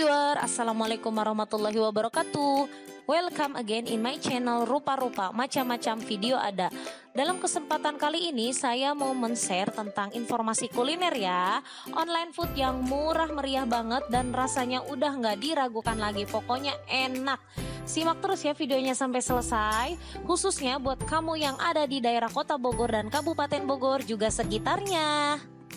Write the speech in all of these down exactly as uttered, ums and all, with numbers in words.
viewer, Assalamualaikum warahmatullahi wabarakatuh. Welcome again in my channel Rupa-Rupa, macam-macam video ada. Dalam kesempatan kali ini saya mau men-share tentang informasi kuliner ya. Online food yang murah meriah banget dan rasanya udah nggak diragukan lagi. Pokoknya enak. Simak terus ya videonya sampai selesai. Khususnya buat kamu yang ada di daerah Kota Bogor dan Kabupaten Bogor juga sekitarnya.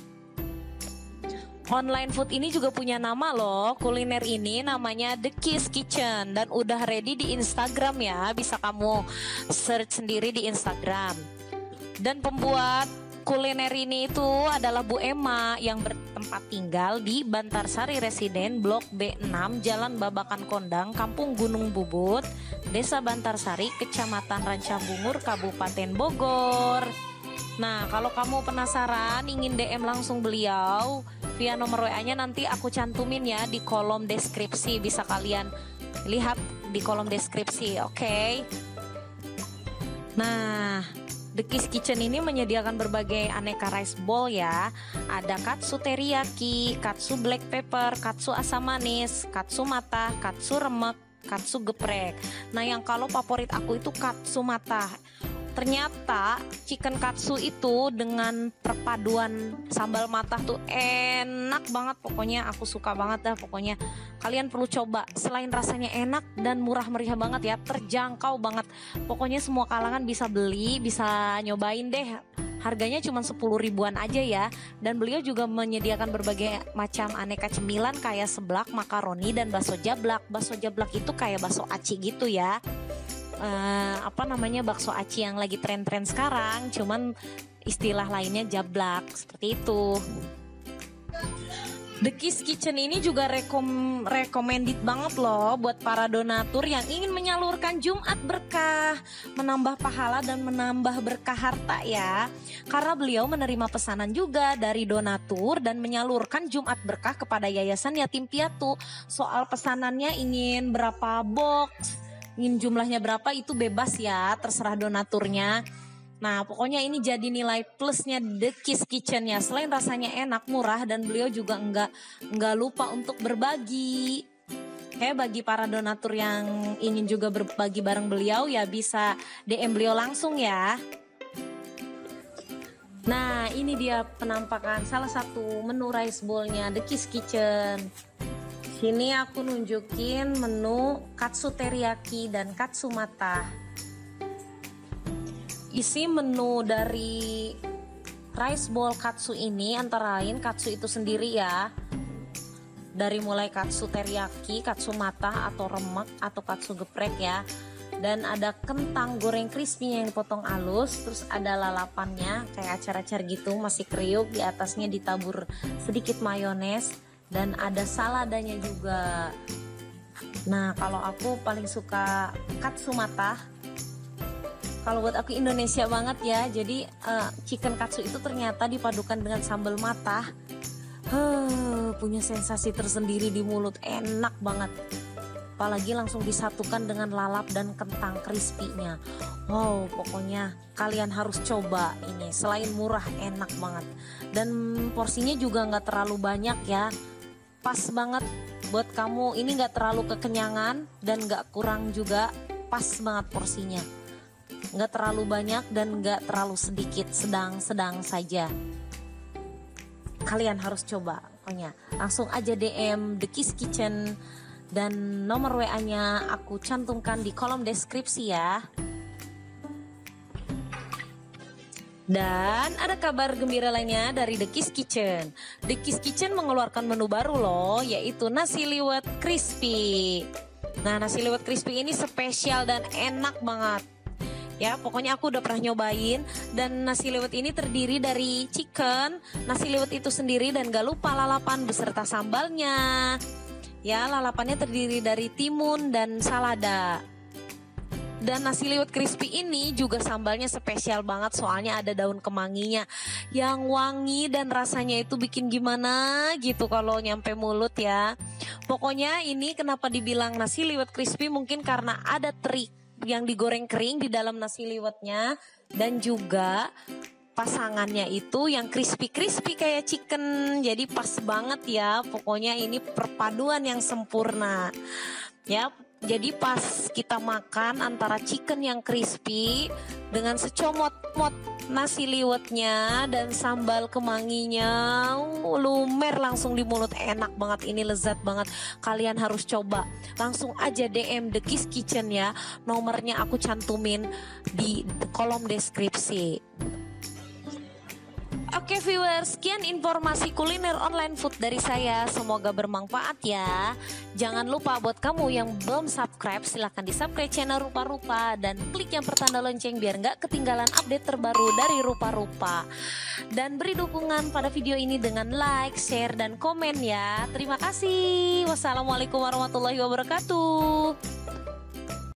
Online food ini juga punya nama loh. Kuliner ini namanya The Kiss Kitchen dan udah ready di Instagram ya. Bisa kamu search sendiri di Instagram. Dan pembuat kuliner ini itu adalah Bu Emma yang bertempat tinggal di Bantarsari Residen Blok B enam Jalan Babakan Kondang, Kampung Gunung Bubut, Desa Bantarsari, Kecamatan Rancabungur, Kabupaten Bogor. Nah, kalau kamu penasaran ingin D M langsung beliau via nomor W A-nya nanti aku cantumin ya di kolom deskripsi. Bisa kalian lihat di kolom deskripsi, oke? Okay? Nah, The Kiss Kitchen ini menyediakan berbagai aneka rice bowl ya. Ada katsu teriyaki, katsu black pepper, katsu asam manis, katsu matah, katsu remek, katsu geprek. Nah, yang kalau favorit aku itu katsu matah. Ternyata chicken katsu itu dengan perpaduan sambal matah tuh enak banget. Pokoknya aku suka banget dah. Pokoknya kalian perlu coba. Selain rasanya enak dan murah meriah banget ya, terjangkau banget. Pokoknya semua kalangan bisa beli, bisa nyobain deh. Harganya cuma sepuluh ribuan aja ya. Dan beliau juga menyediakan berbagai macam aneka cemilan kayak seblak, makaroni, dan bakso jablak. Bakso jablak itu kayak bakso aci gitu ya. Uh, apa namanya bakso aci yang lagi tren-tren sekarang, cuman istilah lainnya jablak seperti itu. The Kiss Kitchen ini juga rekom recommended banget loh buat para donatur yang ingin menyalurkan Jumat berkah, menambah pahala dan menambah berkah harta ya. Karena beliau menerima pesanan juga dari donatur dan menyalurkan Jumat berkah kepada Yayasan Yatim Piatu. Soal pesanannya ingin berapa box, ingin jumlahnya berapa itu bebas ya, terserah donaturnya. Nah, pokoknya ini jadi nilai plusnya The Kiss Kitchen ya. Selain rasanya enak, murah, dan beliau juga enggak enggak lupa untuk berbagi. Kayak bagi para donatur yang ingin juga berbagi bareng beliau ya bisa D M beliau langsung ya. Nah, ini dia penampakan salah satu menu rice bowl-nya The Kiss Kitchen. Sini aku nunjukin menu katsu teriyaki dan katsu matah. Isi menu dari rice bowl katsu ini antara lain katsu itu sendiri ya. Dari mulai katsu teriyaki, katsu matah atau remek atau katsu geprek ya. Dan ada kentang goreng crispy yang dipotong halus, terus ada lalapannya kayak acar-acar gitu masih kriuk, di atasnya ditabur sedikit mayones. Dan ada saladanya juga. Nah, kalau aku paling suka katsu matah. Kalau buat aku Indonesia banget ya. Jadi uh, chicken katsu itu ternyata dipadukan dengan sambal matah. Huh, punya sensasi tersendiri di mulut, enak banget. Apalagi langsung disatukan dengan lalap dan kentang crispy-nya. Wow, pokoknya kalian harus coba ini. Selain murah, enak banget. Dan porsinya juga nggak terlalu banyak ya. Pas banget buat kamu, ini gak terlalu kekenyangan dan gak kurang juga, pas banget porsinya. Gak terlalu banyak dan gak terlalu sedikit, sedang-sedang saja. Kalian harus coba pokoknya. Langsung aja D M The Kiss Kitchen dan nomor W A-nya aku cantumkan di kolom deskripsi ya. Dan ada kabar gembira lainnya dari The Kiss Kitchen. The Kiss Kitchen mengeluarkan menu baru loh, yaitu nasi liwet crispy. Nah, nasi liwet crispy ini spesial dan enak banget. Ya, pokoknya aku udah pernah nyobain. Dan nasi liwet ini terdiri dari chicken, nasi liwet itu sendiri, dan gak lupa lalapan beserta sambalnya. Ya, lalapannya terdiri dari timun dan salada. Dan nasi liwet crispy ini juga sambalnya spesial banget, soalnya ada daun kemanginya yang wangi dan rasanya itu bikin gimana gitu kalau nyampe mulut ya. Pokoknya ini kenapa dibilang nasi liwet crispy, mungkin karena ada teri yang digoreng kering di dalam nasi liwetnya. Dan juga pasangannya itu yang crispy-crispy kayak chicken. Jadi pas banget ya, pokoknya ini perpaduan yang sempurna. Ya, jadi pas kita makan antara chicken yang crispy dengan secomot-mot nasi liwetnya dan sambal kemanginya, uh, lumer langsung di mulut, enak banget, ini lezat banget. Kalian harus coba. Langsung aja D M The Kiss Kitchen ya. Nomornya aku cantumin di kolom deskripsi. Oke viewers, sekian informasi kuliner online food dari saya. Semoga bermanfaat ya. Jangan lupa buat kamu yang belum subscribe, silahkan di subscribe channel Rupa Rupa dan klik yang pertanda lonceng biar nggak ketinggalan update terbaru dari Rupa Rupa. Dan beri dukungan pada video ini dengan like, share, dan komen ya. Terima kasih. Wassalamualaikum warahmatullahi wabarakatuh.